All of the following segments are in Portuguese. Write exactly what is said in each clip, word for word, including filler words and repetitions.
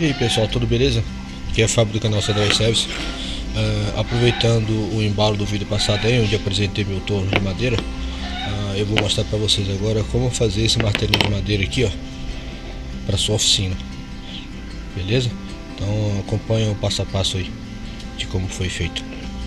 E aí pessoal, tudo beleza? Aqui é Fábio do canal Cedric Service. uh, Aproveitando o embalo do vídeo passado aí, onde apresentei meu torno de madeira, uh, eu vou mostrar para vocês agora como fazer esse martelinho de madeira aqui, ó, para sua oficina. Beleza? Então acompanha o passo a passo aí de como foi feito.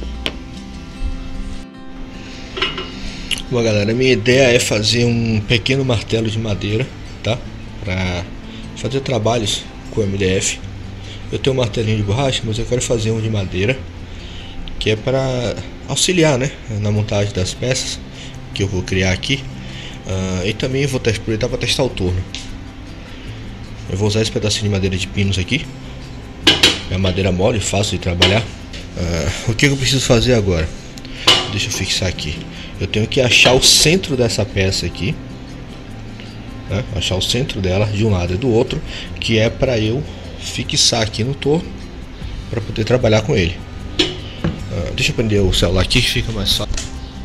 Bom galera, a minha ideia é fazer um pequeno martelo de madeira, tá? Para fazer trabalhos com M D F. Eu tenho um martelinho de borracha, mas eu quero fazer um de madeira, que é para auxiliar, né, na montagem das peças que eu vou criar aqui. uh, E também vou aproveitar para testar o torno. Eu vou usar esse pedacinho de madeira de pinos aqui. É madeira mole, fácil de trabalhar. uh, O que eu preciso fazer agora? Deixa eu fixar aqui. Eu tenho que achar o centro dessa peça aqui, né? Achar o centro dela de um lado e do outro, que é para eu fixar aqui no torno para poder trabalhar com ele. uh, Deixa eu prender o celular aqui que fica mais fácil.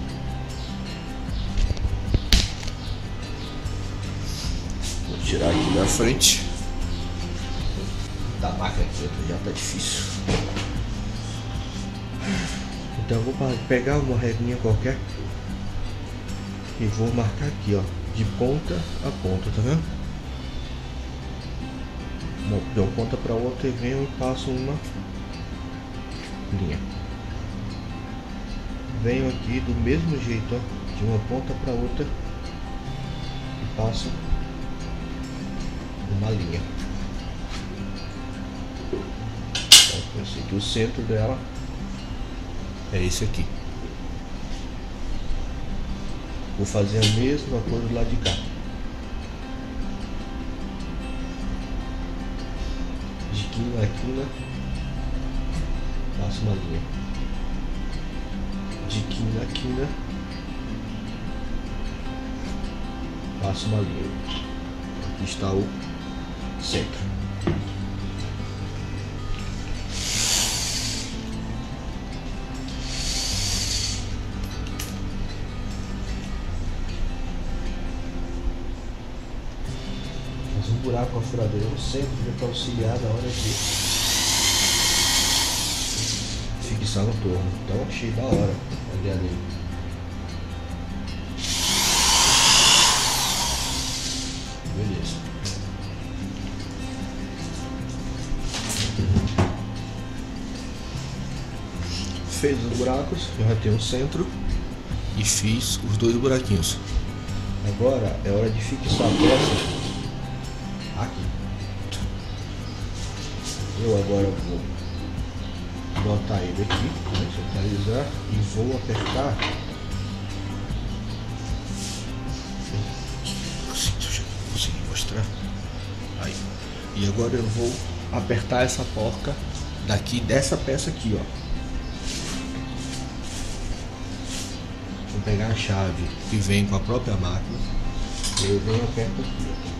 Vou tirar aqui da frente da máquina aqui, já tá difícil. Então eu vou pegar uma reguinha qualquer e vou marcar aqui, ó, de ponta a ponta, tá vendo? De uma ponta para outra e venho e passo uma linha. Venho aqui do mesmo jeito, ó, de uma ponta para outra e passo uma linha. Então, eu sei que o centro dela é esse aqui. Vou fazer a mesma coisa do lado de cá. De quina a quina, passo uma linha. De quina a quina, passo uma linha. Aqui está o centro. Um buraco com a furadeira no centro para auxiliar na hora de fixar no torno. Então achei da hora a ideia dele. Beleza. Fez os buracos, eu já tenho o centro e fiz os dois buraquinhos. Agora é hora de fixar a peça aqui. Eu agora vou botar ele aqui, né, centralizar, e vou apertar. Deixa eu conseguir mostrar. Aí. E agora eu vou apertar essa porca daqui dessa peça aqui, ó. Vou pegar a chave que vem com a própria máquina e eu venho e aperto aqui, ó.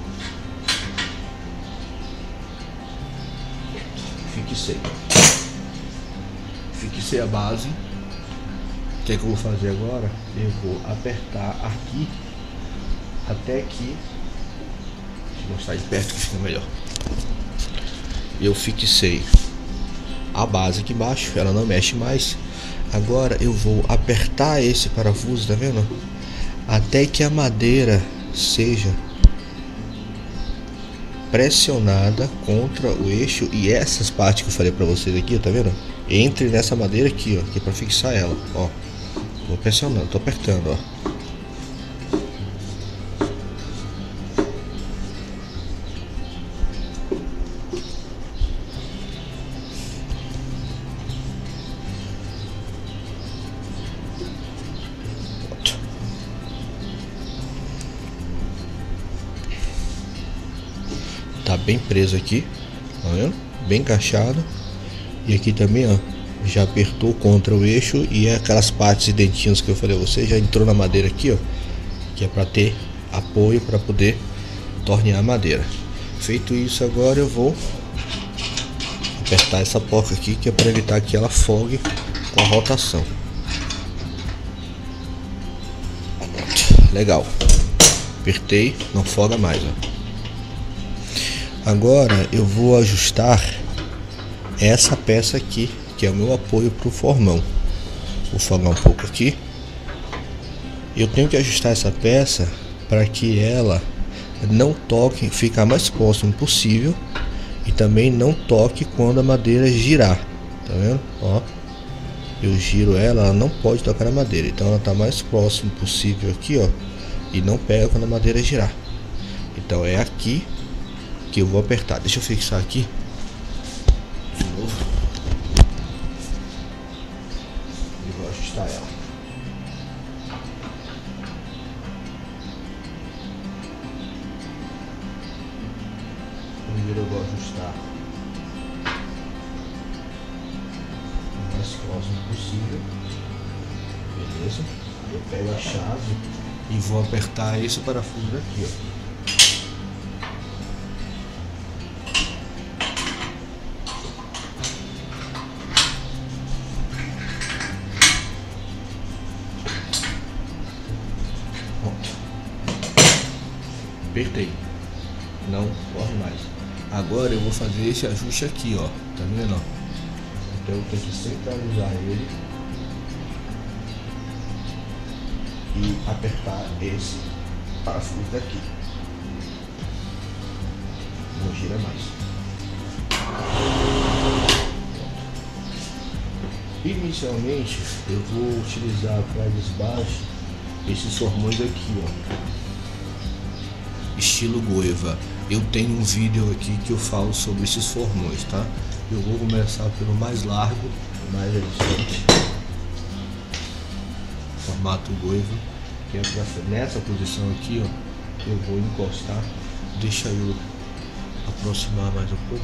Fixei. Fixei a base. O que é que eu vou fazer agora? Eu vou apertar aqui até que... Deixa eu mostrar de perto que fica melhor. Eu fixei a base aqui embaixo, ela não mexe mais. Agora eu vou apertar esse parafuso, tá vendo? Até que a madeira seja pressionada contra o eixo, e essas partes que eu falei pra vocês aqui, tá vendo? Entre nessa madeira aqui, ó, que é pra fixar ela, ó. Vou pressionando, tô apertando, ó. Tá bem preso aqui, tá vendo? Bem encaixado. E aqui também, ó, já apertou contra o eixo, e aquelas partes e dentinhos que eu falei a você já entrou na madeira aqui, ó, que é para ter apoio para poder tornear a madeira. Feito isso, agora eu vou apertar essa porca aqui, que é para evitar que ela folgue com a rotação. Legal. Apertei, não folga mais, ó. Agora eu vou ajustar essa peça aqui, que é o meu apoio para o formão. Vou falar um pouco aqui. Eu tenho que ajustar essa peça para que ela não toque, ficar mais próximo possível, e também não toque quando a madeira girar. Tá vendo? Ó, eu giro ela, ela não pode tocar na madeira, então ela tá mais próximo possível aqui, ó, e não pega quando a madeira girar. Então é aqui que eu vou apertar. Deixa eu fixar aqui de novo e vou ajustar ela. Primeiro eu vou ajustar o mais próximo possível, beleza? Eu pego a chave e vou apertar esse parafuso daqui, ó. Apertei, não corre mais. Agora eu vou fazer esse ajuste aqui, ó, tá vendo? Então eu tenho que centralizar ele e apertar esse parafuso daqui. Não gira mais. Inicialmente eu vou utilizar para desbaixo esses formões aqui, ó, estilo Goiva. Eu tenho um vídeo aqui que eu falo sobre esses formões, tá? Eu vou começar pelo mais largo, mais resistente, formato Goiva, que é pra, nessa posição aqui, ó, eu vou encostar. Deixa eu aproximar mais um pouco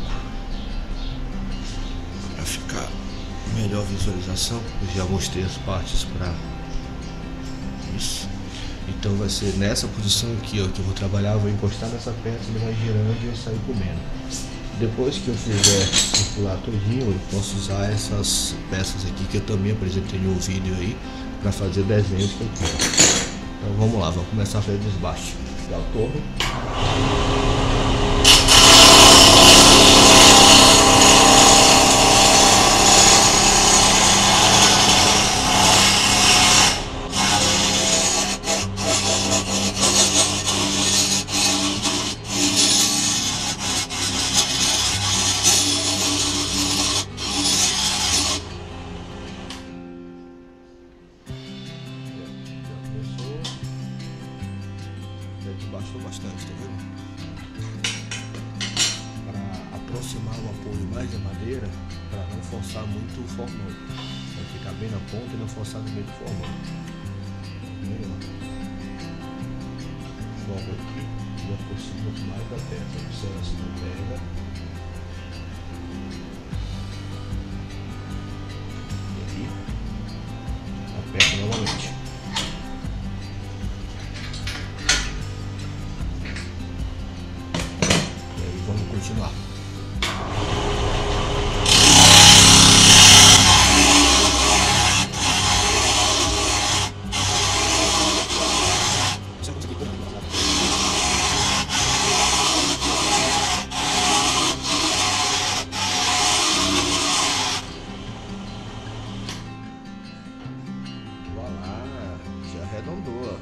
para ficar melhor visualização. Eu já mostrei as partes para isso. Então vai ser nessa posição aqui, ó, que eu vou trabalhar. Eu vou encostar nessa peça, ele vai girando e eu sair comendo. Depois que eu fizer circular todinho, eu posso usar essas peças aqui que eu também apresentei no vídeo aí, para fazer desenhos que eu quero. Então vamos lá, vamos começar a fazer desbaste. Dá o torno. Baixou bastante, tá vendo? Para aproximar o apoio mais da madeira, para não forçar muito o formão, vai ficar bem na ponta e não forçar no meio do formão. Logo aqui e aproxima mais da peça, observa se não pega. E aí aperta novamente. Vamos continuar. Voilà, já arredondou.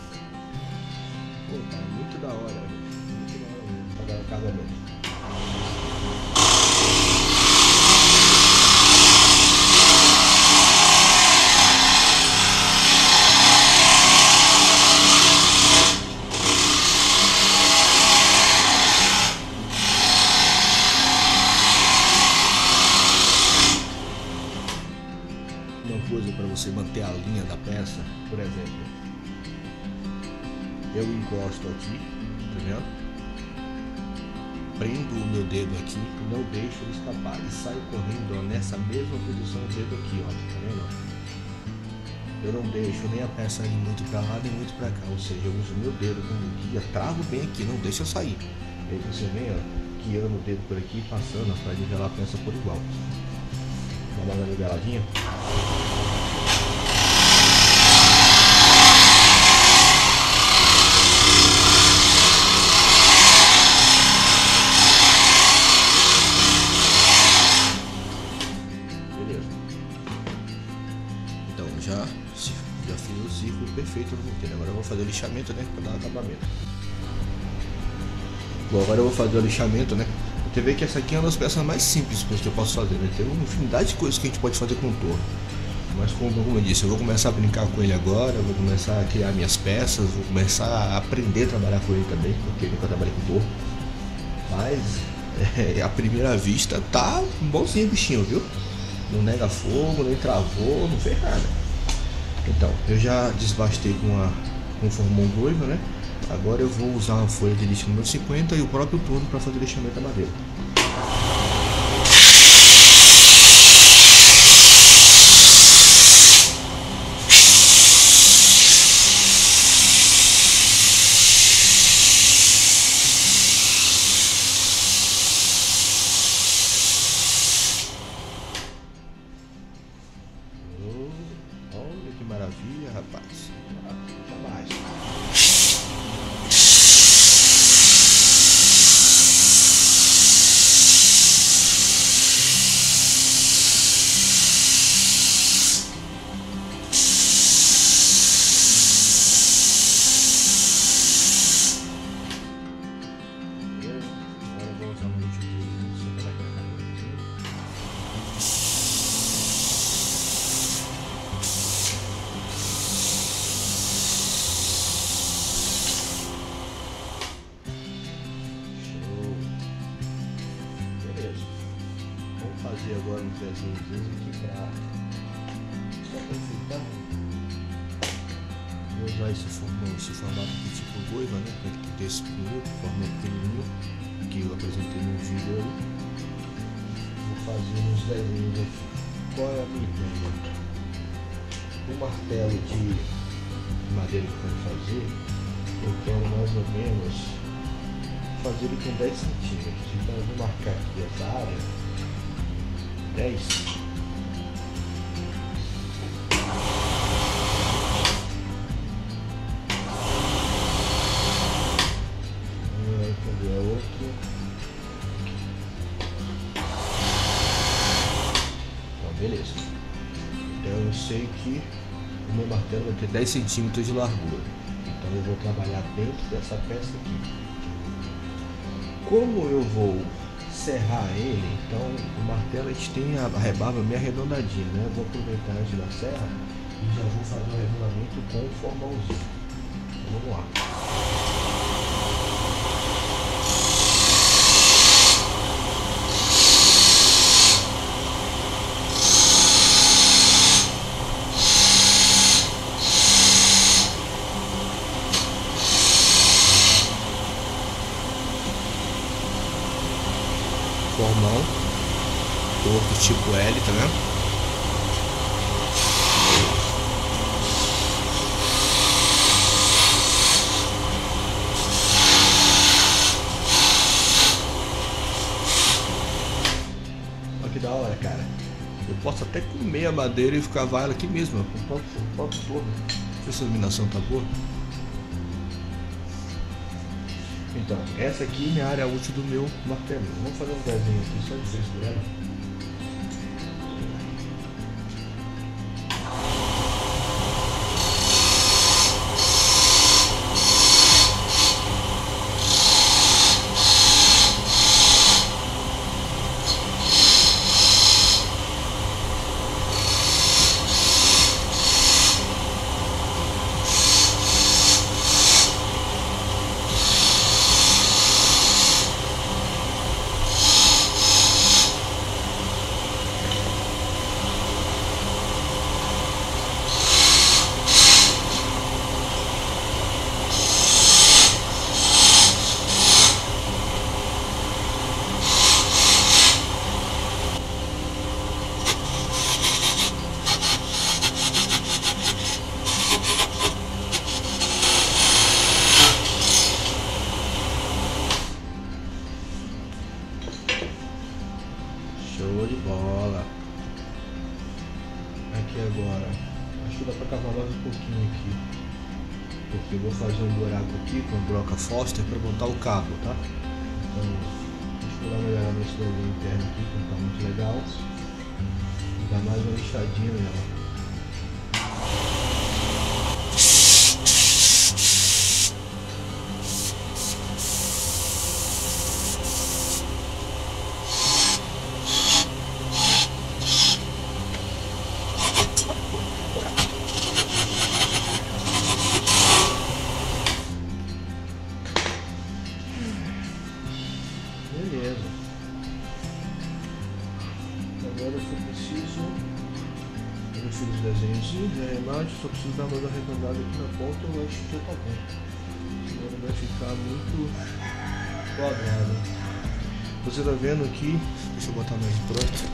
Pô, tá muito da hora. Muito da hora mesmo. Agora acabamento. Uma coisa para você manter a linha da peça, por exemplo, eu encosto aqui, tá vendo? Prendo o meu dedo aqui e não deixo ele escapar e saio correndo, ó, nessa mesma posição do dedo aqui, ó, tá vendo? Eu não deixo nem a peça ir muito para lá nem muito para cá, ou seja, eu uso meu dedo como guia, travo bem aqui, não deixa eu sair. E aí você vem, ó, guiando o dedo por aqui, passando para nivelar a peça por igual. Vamos dar uma niveladinha. já, já fiz o círculo perfeito no morteiro. Agora eu vou fazer o lixamento, né, para dar acabamento. Bom, agora eu vou fazer o lixamento, né. Você vê que essa aqui é uma das peças mais simples que eu posso fazer, né? Tem uma infinidade de coisas que a gente pode fazer com o torno. Mas como, como eu disse, eu vou começar a brincar com ele agora, vou começar a criar minhas peças, vou começar a aprender a trabalhar com ele também, porque eu nunca trabalhei com torno. Mas é, à primeira vista tá bonzinho o bichinho, viu? Não nega fogo, nem travou, não fez nada. Então, eu já desbastei com, a, com o formão noivo, né? Agora eu vou usar uma folha de lixo número cinquenta e o próprio torno para fazer o lixamento da madeira. Olha que maravilha, rapaz. Jamais. Fazer agora um pezinho aqui pra só pra enfeitar. Vou usar esse formato, esse formato aqui tipo goiva, né? Pra ele ter esse pequenininho, formato pequenininho que eu apresentei no vídeo ali. Vou fazer uns desenhos aqui. Qual é a minha ideia? O martelo de madeira que eu quero fazer, eu quero mais ou menos fazer ele com dez centímetros. Então eu vou marcar aqui essa área. dez. Ah, cadê a outra? Então, beleza. Então eu sei que o meu martelo vai ter dez centímetros de largura. Então eu vou trabalhar dentro dessa peça aqui. Como eu vou serrar ele, então o martelo a gente tem a rebarba meio arredondadinha, né? Eu vou aproveitar antes da serra e já vou fazer o arredondamento com o formãozinho. Então, vamos lá. Formão torto tipo L, tá vendo? Olha que da hora, cara. Eu posso até comer a madeira e cavar ela aqui mesmo, com o próprio, o próprio torno. Não sei se a iluminação tá boa. Então, essa aqui é minha área útil do meu martelo. Vamos fazer um desenho aqui só de frescura. Show de bola. Aqui agora, acho que dá pra cavar mais um pouquinho aqui, porque eu vou fazer um buraco aqui com a broca Foster para botar o cabo, tá? Então, deixa eu dar uma olhada nesse desenho interno aqui, que não tá muito legal. Dá mais uma lixadinha nela. Eu fiz os desenhos de arremate, só preciso dar uma arredondada aqui na ponta, eu acho que já tá bom. Senão não vai ficar muito quadrado. Você tá vendo aqui, deixa eu botar mais pronto.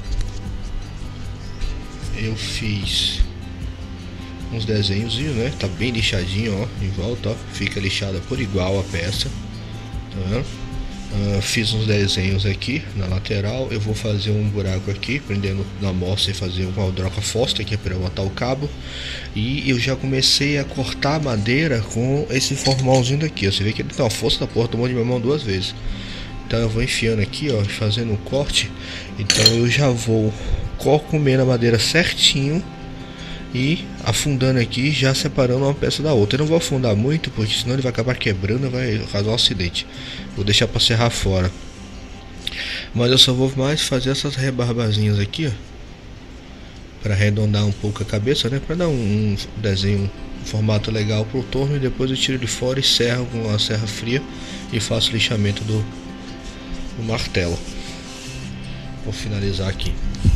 Eu fiz uns desenhos, né? Tá bem lixadinho, ó, em volta, ó. Fica lixada por igual a peça, tá vendo? Uh, fiz uns desenhos aqui na lateral. Eu vou fazer um buraco aqui, prendendo na moça e fazer uma droga Foster, que é para botar o cabo. E eu já comecei a cortar a madeira com esse formalzinho daqui, ó. Você vê que ele tem uma força da porra, tomou de minha mão duas vezes. Então eu vou enfiando aqui, ó, fazendo um corte. Então eu já vou comendo a madeira certinho e afundando aqui, já separando uma peça da outra. Eu não vou afundar muito, porque senão ele vai acabar quebrando e vai causar um acidente. Vou deixar para serrar fora. Mas eu só vou mais fazer essas rebarbazinhas aqui, ó, para arredondar um pouco a cabeça, né? Para dar um, um desenho, um formato legal pro torno. E depois eu tiro ele fora e serro com a serra fria e faço o lixamento do, do martelo. Vou finalizar aqui.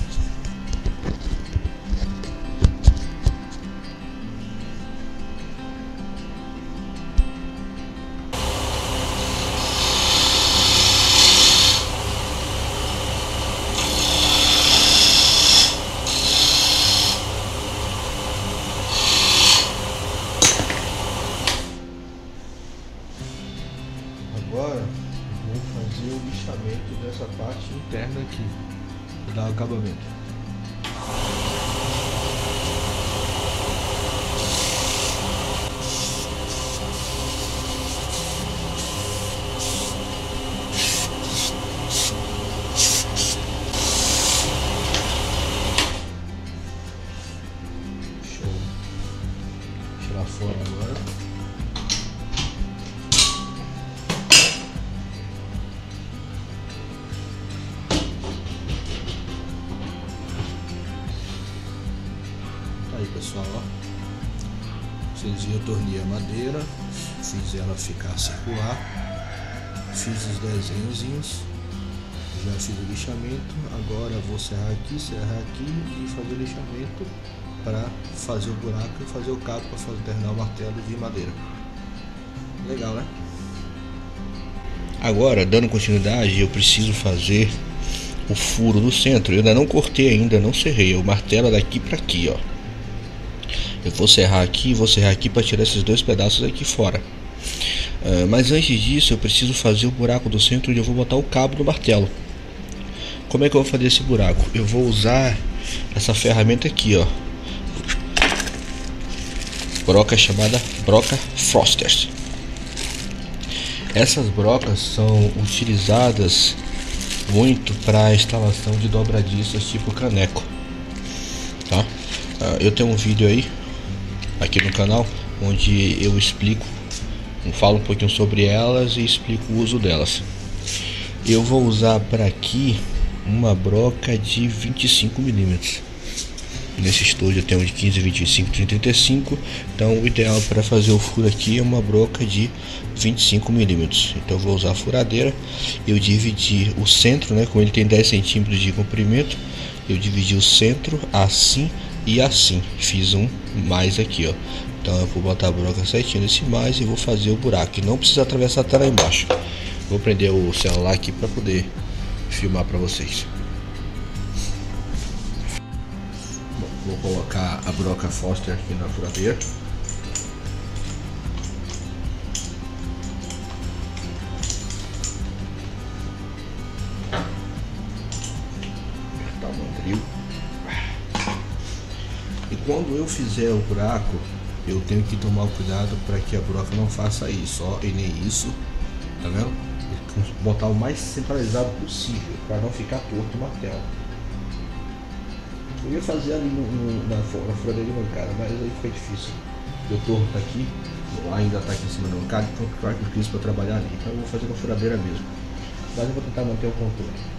Agora vou fazer o lixamento dessa parte interna aqui, para dar o acabamento. Show. Tirar fora agora. Aí pessoal, ó, vocês viram, eu tornei a madeira, fiz ela ficar circular, fiz os desenhozinhos, já fiz o lixamento. Agora vou serrar aqui, serrar aqui e fazer o lixamento para fazer o buraco e fazer o cabo para fazer terminar o martelo de madeira. Legal, né? Agora, dando continuidade, eu preciso fazer o furo do centro. Eu ainda não cortei ainda, não serrei, o martelo é daqui para aqui, ó. Eu vou serrar aqui, vou serrar aqui para tirar esses dois pedaços aqui fora. Uh, mas antes disso, eu preciso fazer o buraco do centro onde eu vou botar o cabo do martelo. Como é que eu vou fazer esse buraco? Eu vou usar essa ferramenta aqui, ó. Broca chamada broca Foster. Essas brocas são utilizadas muito para a instalação de dobradiças tipo caneco, tá? Uh, eu tenho um vídeo aí aqui no canal onde eu explico, eu falo um pouquinho sobre elas e explico o uso delas. Eu vou usar para aqui uma broca de vinte e cinco milímetros. Nesse estúdio eu tenho de quinze, vinte e cinco, trinta e cinco. Então o ideal para fazer o furo aqui é uma broca de vinte e cinco milímetros. Então eu vou usar a furadeira. Eu dividi o centro, né? Como ele tem dez centímetros de comprimento, eu dividi o centro assim e assim. Fiz um mais aqui, ó. Então eu vou botar a broca certinho nesse mais e vou fazer o buraco. E não precisa atravessar até lá embaixo. Vou prender o celular aqui para poder filmar para vocês. Vou colocar a broca Foster aqui na furadeira. Apertar o mandril. E quando eu fizer o buraco, eu tenho que tomar cuidado para que a broca não faça isso, ó, e nem isso, tá vendo? Botar o mais centralizado possível para não ficar torto o martelo. Eu ia fazer ali no, no, na, na furadeira de bancada, mas aí foi difícil. O torno tá aqui, ainda tá aqui em cima da bancada, então eu quis para trabalhar ali. Então eu vou fazer na furadeira mesmo. Mas eu vou tentar manter o controle.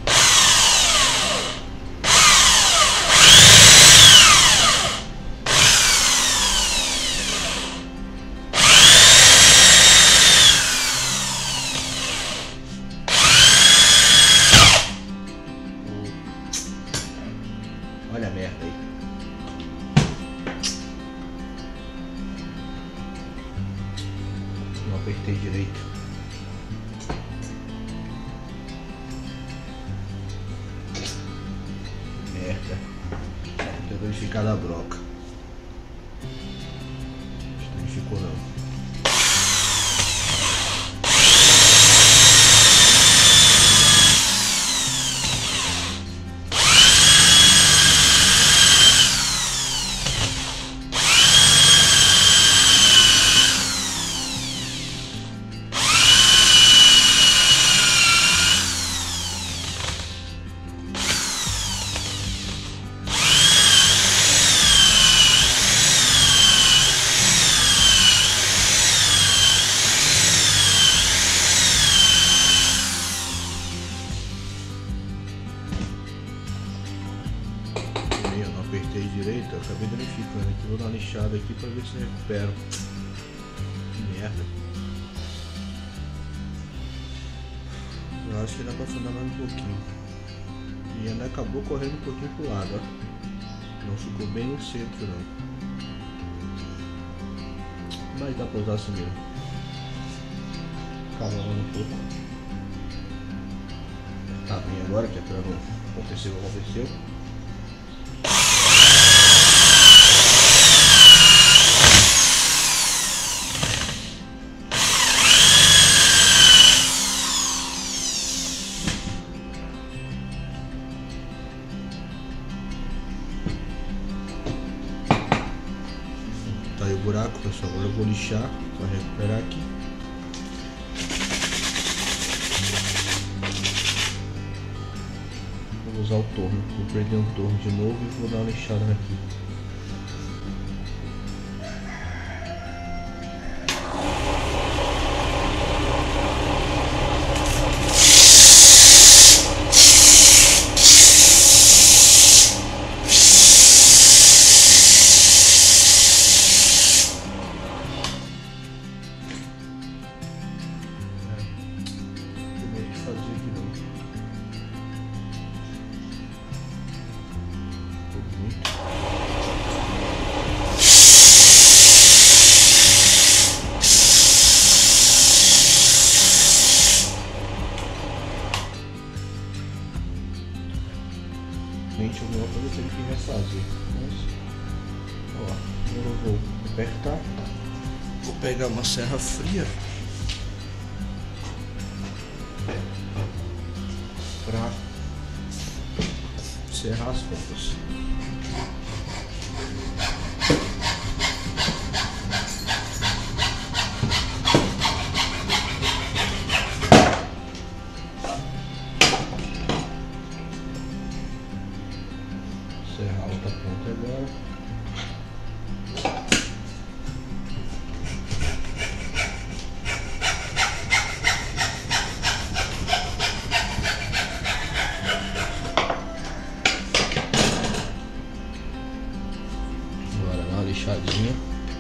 Olha a merda aí. apertei direito. Merda. Tem que danificar da broca. Não danificou não. Apertei direito, eu acabei danificando aqui, vou dar uma lixada aqui para ver se recupero. Que merda. Eu acho que dá para afundar mais um pouquinho. E ainda acabou correndo um pouquinho pro lado, ó. Não ficou bem no centro não. Mas dá para usar assim mesmo. Calando um pouco. Tá bem agora, que é para não acontecer o que aconteceu. Tá aí o buraco, pessoal. Agora eu vou lixar para recuperar aqui. Vou usar o torno. Vou prender o torno de novo e vou dar uma lixada aqui. Gente, alguma coisa eu tenho que refazer. Mas, ó, eu vou apertar. Vou pegar uma serra fria para serrar as pontas. Serrar a outra ponta agora. Agora dá uma lixadinha.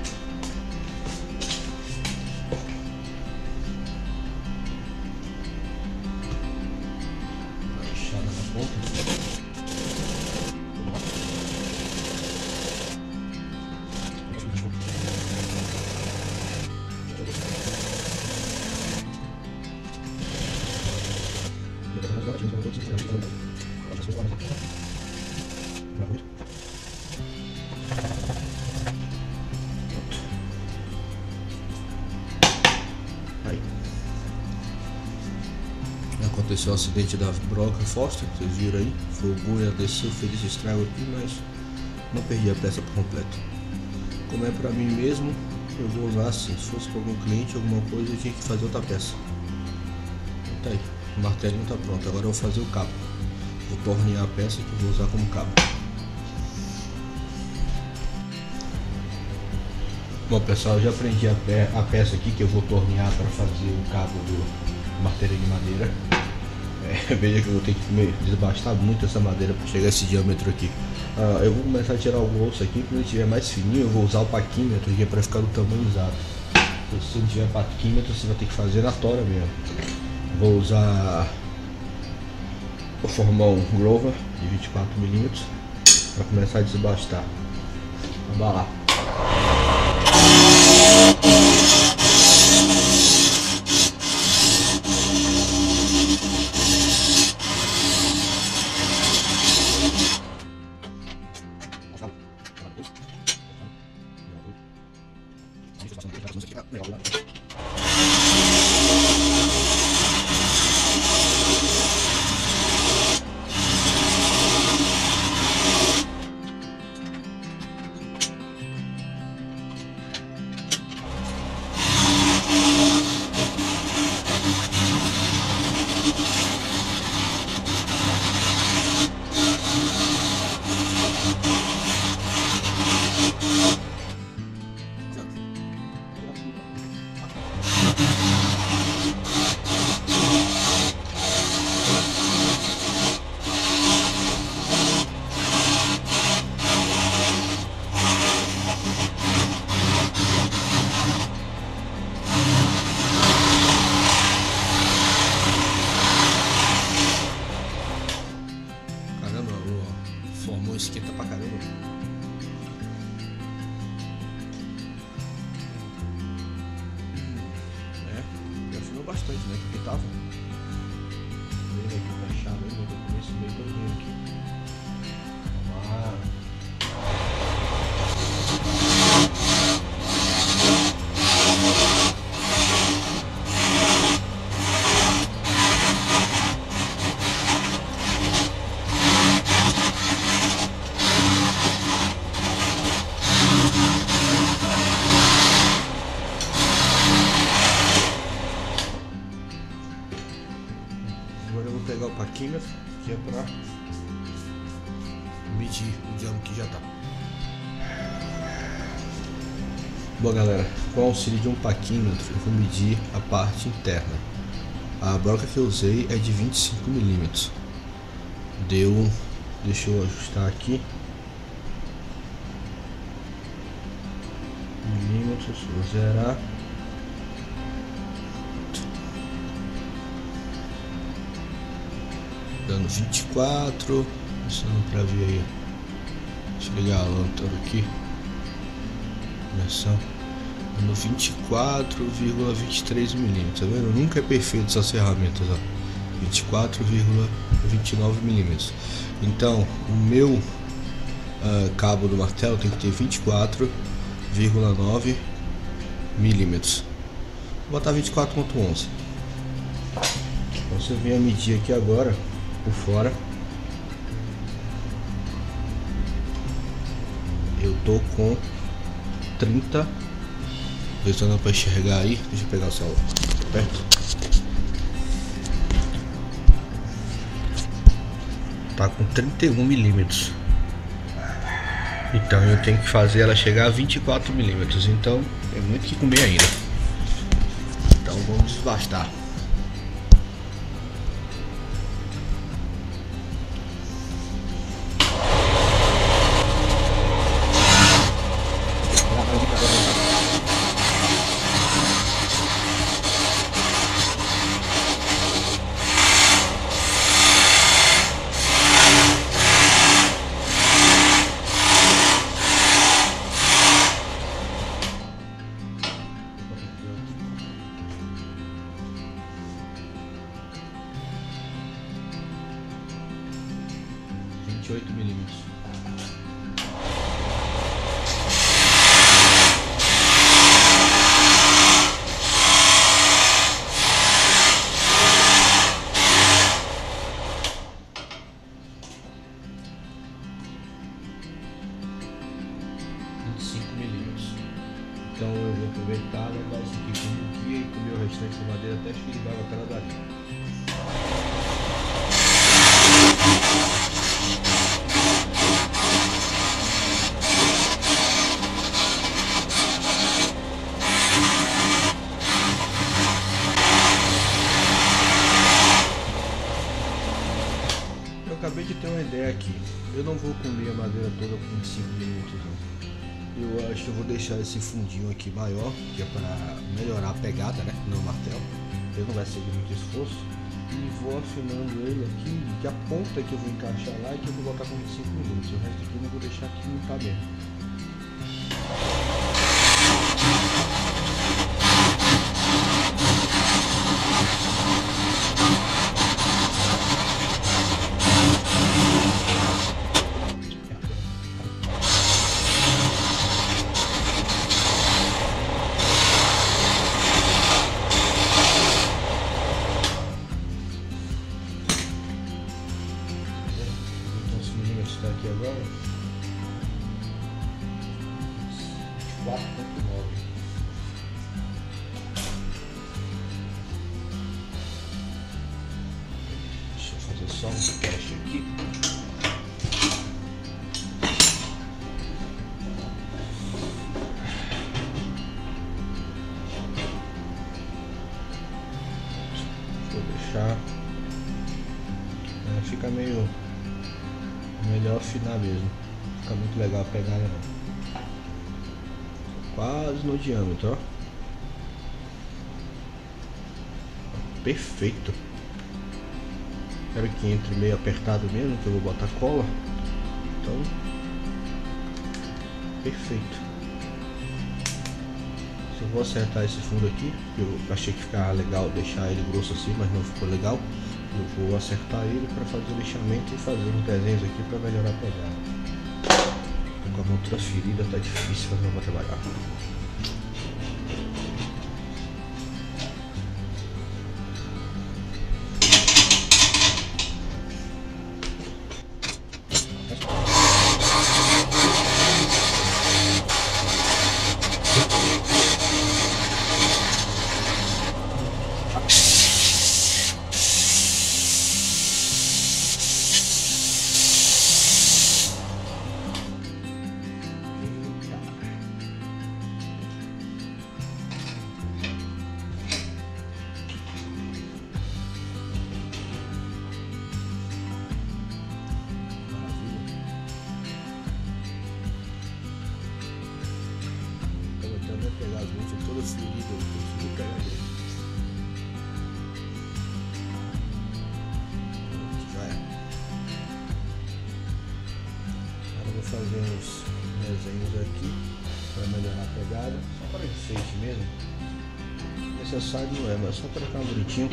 Uma lixada na ponta. Aí. Aconteceu o acidente da broca Foster, vocês viram aí, fogou e desceu, fez esse estrago aqui, mas não perdi a peça por completo. Como é pra mim mesmo, eu vou usar assim. Se fosse para algum cliente, alguma coisa, eu tinha que fazer outra peça. Tá aí, o martelinho tá pronto. Agora eu vou fazer o cabo. Vou tornear a peça que eu vou usar como cabo. Bom pessoal, eu já aprendi a, pe a peça aqui que eu vou tornear para fazer o cabo do martelinho de madeira. É, veja que eu vou ter que desbastar muito essa madeira para chegar a esse diâmetro aqui. Ah, eu vou começar a tirar o osso aqui. Quando ele estiver mais fininho, eu vou usar o paquímetro aqui para ficar do tamanho exato. Então, se não tiver paquímetro, você vai ter que fazer na tora mesmo. Vou usar o formão Grover de vinte e quatro milímetros para começar a desbastar. Vamos lá. isso aqui tá legal, né? Caramba, o formão esquenta pra caramba. É, já afinou bastante, né? Porque tava. Vem aqui fechado ainda, eu comer esse meio todinho aqui. Ah. Agora eu vou pegar o paquímetro, que é pra medir o diâmetro que já tá. Bom galera, com o auxílio de um paquímetro eu vou medir a parte interna. A broca que eu usei é de vinte e cinco milímetros. Deu, deixa eu ajustar aqui. Milímetros, vou zerar. Dando vinte e quatro, começando pra ver aí. Deixa eu ligar a lâmpada aqui. Começando. Dando vinte e quatro vírgula vinte e três milímetros, tá vendo? Nunca é perfeito essas ferramentas, ó. vinte e quatro vírgula vinte e nove milímetros. Então, o meu uh, cabo do martelo tem que ter vinte e quatro vírgula nove milímetros. Vou botar vinte e quatro ponto onze. Então, se eu vier medir aqui agora por fora, eu tô com trinta. Ver se não dá pra enxergar aí. Deixa eu pegar o celular perto. Tá com trinta e um milímetros. Então eu tenho que fazer ela chegar a vinte e quatro milímetros. Então é muito que comer ainda. Então vamos desbastar. vinte e oito milímetros. vinte e cinco milímetros. Então eu vou aproveitar, levar isso aqui como guia e comer o restante da madeira até chegar na tela dali. Eu acabei de ter uma ideia aqui. Eu não vou comer a madeira toda com vinte e cinco milímetros não. Eu acho que eu vou deixar esse fundinho aqui maior, que é para melhorar a pegada, né, no martelo. Ele não vai ser de muito esforço. E vou afinando ele aqui, que a ponta que eu vou encaixar lá é que eu vou botar com vinte e cinco milímetros. O resto aqui eu não vou deixar aqui, não tá bem. quatro ponto nove. Deixa eu fazer só um teste aqui. Vou deixar. É, fica meio melhor afinar mesmo. Fica muito legal a pegada não. Quase no diâmetro, ó. Perfeito. Quero que entre meio apertado mesmo, que eu vou botar cola. Então, perfeito. Se eu vou acertar esse fundo aqui, que eu achei que ficava legal deixar ele grosso assim, mas não ficou legal. Eu vou acertar ele para fazer o lixamento e fazer uns desenhos aqui para melhorar a pegada. Tô com a mão transferida, tá difícil fazer pra trabalhar. Pegar as luzes todas feridas, eu consigo pegar ele. Já é. Agora eu vou fazer uns desenhos aqui para melhorar a pegada, só para enfeite mesmo. Necessário não é, mas só para ficar bonitinho.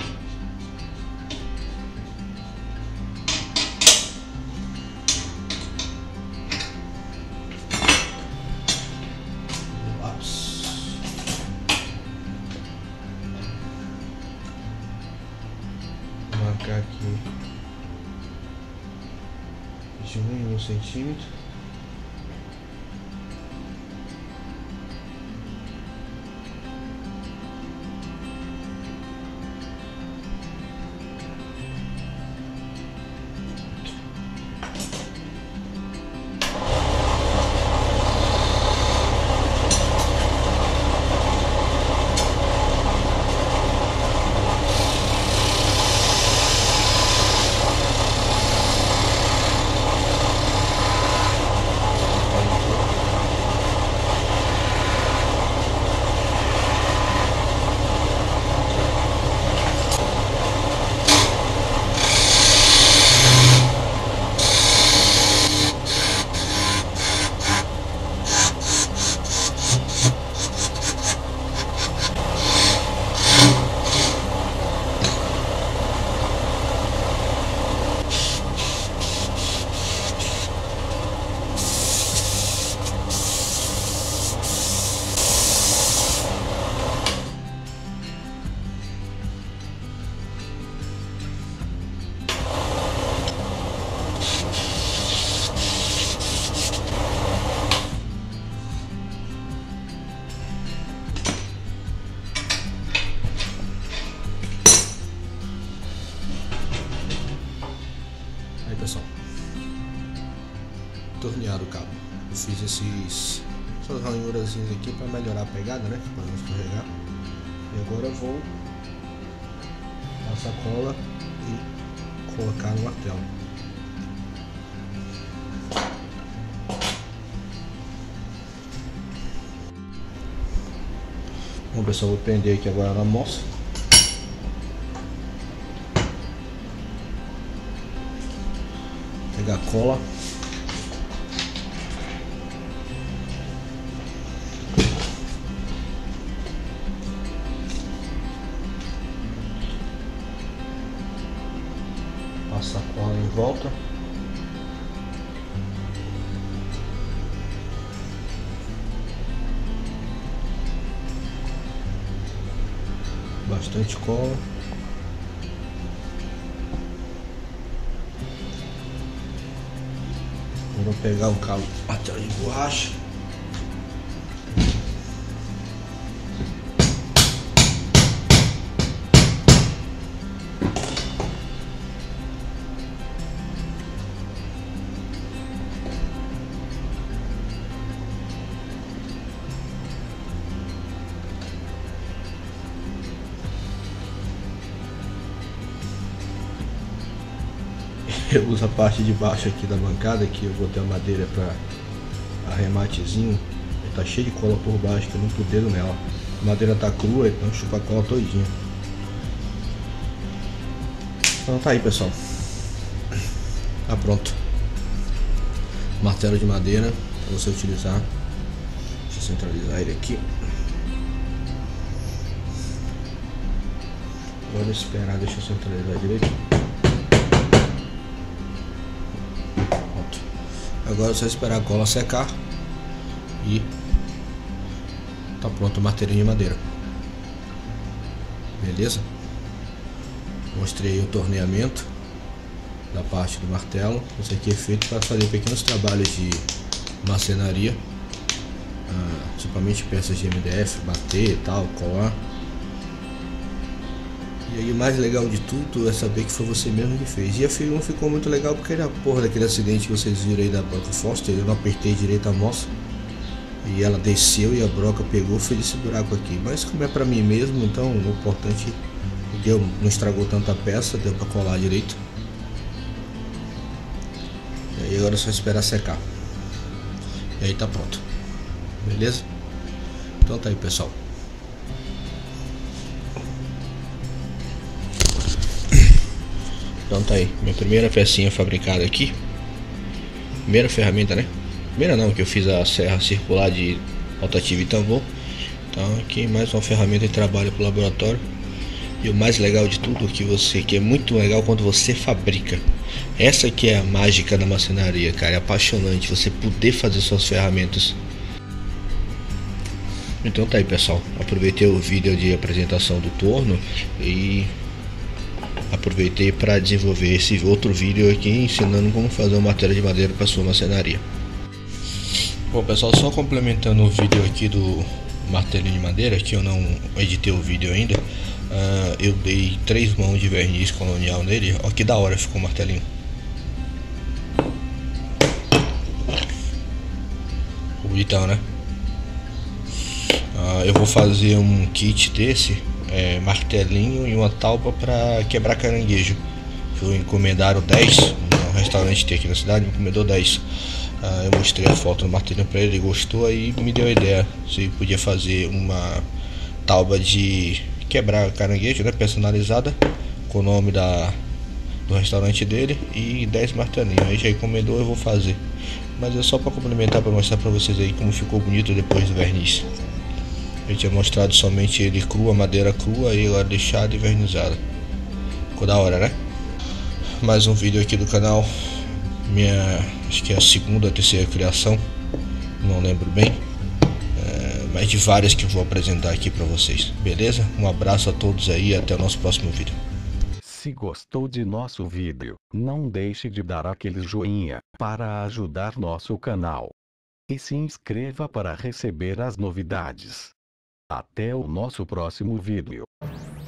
Marcar aqui de um em um centímetro. Pessoal, torneado o cabo. Eu fiz esses essas ranhurazinhas aqui para melhorar a pegada, né? Para não escorregar. E agora eu vou passar cola e colocar no martelo. Bom pessoal, vou prender aqui agora na moça. Pegar a cola. Passar a cola em volta. Bastante cola. Vou pegar o cabo martelo de borracha. eu uso a parte de baixo aqui da bancada, que eu botei a madeira para arrematezinho. Ele tá cheio de cola por baixo, que eu não tô dedo nela. A madeira tá crua, então chupa a cola todinha. Então tá aí, pessoal. Tá pronto. Martelo de madeira para você utilizar. Deixa eu centralizar ele aqui. Agora esperar, deixa eu centralizar direito. Pronto. Agora é só esperar a cola secar e tá pronto o martelinho de madeira. Beleza? Mostrei aí o torneamento da parte do martelo. Isso aqui é feito para fazer pequenos trabalhos de marcenaria, ah, principalmente peças de M D F, bater e tal, colar. E aí o mais legal de tudo é saber que foi você mesmo que fez. E a F um ficou muito legal porque era a porra daquele acidente que vocês viram aí da broca Foster. Eu não apertei direito a moça e ela desceu e a broca pegou, fez esse buraco aqui. Mas como é pra mim mesmo, então o importante, deu, não estragou tanta peça, deu pra colar direito. E aí agora é só esperar secar. E aí tá pronto. Beleza? Então tá aí, pessoal. Então tá aí, minha primeira pecinha fabricada aqui. Primeira ferramenta, né? Primeira não, que eu fiz a serra circular de rotativa e tambor. Então aqui mais uma ferramenta de trabalho para o laboratório. E o mais legal de tudo, que você que é muito legal quando você fabrica. Essa que é a mágica da marcenaria, cara. É apaixonante você poder fazer suas ferramentas. Então tá aí, pessoal. Aproveitei o vídeo de apresentação do torno e aproveitei para desenvolver esse outro vídeo aqui ensinando como fazer um martelo de madeira para sua marcenaria. Bom, pessoal, só complementando o vídeo aqui do martelinho de madeira, que eu não editei o vídeo ainda. Uh, eu dei três mãos de verniz colonial nele. Olha que da hora ficou o martelinho. Bonitão, né? Uh, eu vou fazer um kit desse, é, martelinho e uma tauba para quebrar caranguejo. Eu encomendaram dez, um restaurante que tem aqui na cidade me encomendou dez. Uh, eu mostrei a foto do martelinho para ele, ele gostou, aí me deu a ideia se podia fazer uma tauba de quebrar caranguejo, né, personalizada com o nome da, do restaurante dele e dez martelinhos. Aí já encomendou, eu vou fazer, mas é só para complementar, para mostrar para vocês aí como ficou bonito depois do verniz. Eu tinha mostrado somente ele cru, a madeira crua, e agora deixado e vernizada. Ficou da hora, né? Mais um vídeo aqui do canal. Minha, acho que é a segunda ou terceira criação, não lembro bem, é, mas de várias que eu vou apresentar aqui pra vocês. Beleza? Um abraço a todos aí e até o nosso próximo vídeo. Se gostou de nosso vídeo, não deixe de dar aquele joinha para ajudar nosso canal. E se inscreva para receber as novidades. Até o nosso próximo vídeo.